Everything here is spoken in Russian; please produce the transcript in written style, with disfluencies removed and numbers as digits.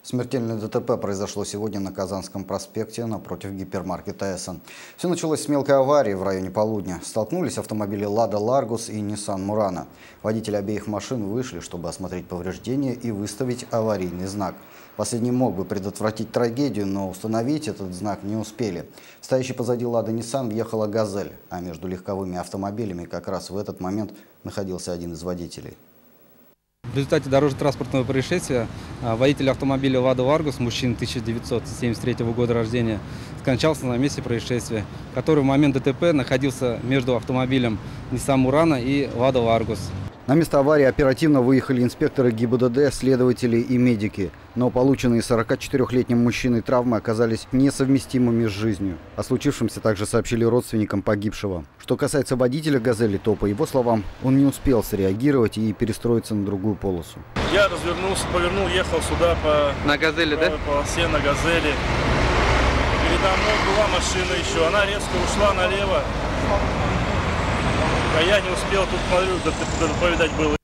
Смертельное ДТП произошло сегодня на Казанском проспекте напротив гипермаркета «Эссен». Все началось с мелкой аварии в районе полудня. Столкнулись автомобили «Лада Ларгус» и «Ниссан Мурана». Водители обеих машин вышли, чтобы осмотреть повреждения и выставить аварийный знак. Последний мог бы предотвратить трагедию, но установить этот знак не успели. Стоящий позади «Лада Ниссан» въехала «Газель», а между легковыми автомобилями как раз в этот момент находился один из водителей. В результате дорожно-транспортного происшествия водитель автомобиля «Лада Ларгус», мужчина 1973 года рождения, скончался на месте происшествия, который в момент ДТП находился между автомобилем «Ниссан Мурана» и «Лада Ларгус». На место аварии оперативно выехали инспекторы ГИБДД, следователи и медики. Но полученные 44-летним мужчиной травмы оказались несовместимыми с жизнью. О случившемся также сообщили родственникам погибшего. Что касается водителя «Газели», то, по его словам, он не успел среагировать и перестроиться на другую полосу. Я развернулся, повернул, ехал сюда по «Газели», да? полосе на «Газели». Передо мной была машина еще, она резко ушла налево. А я не успел, тут, смотрю, повидать было.